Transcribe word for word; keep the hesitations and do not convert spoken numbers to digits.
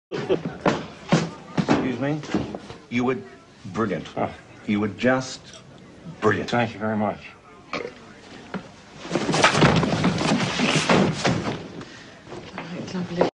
Excuse me? You were brilliant. Oh. You were just brilliant. Thank you very much. It's lovely.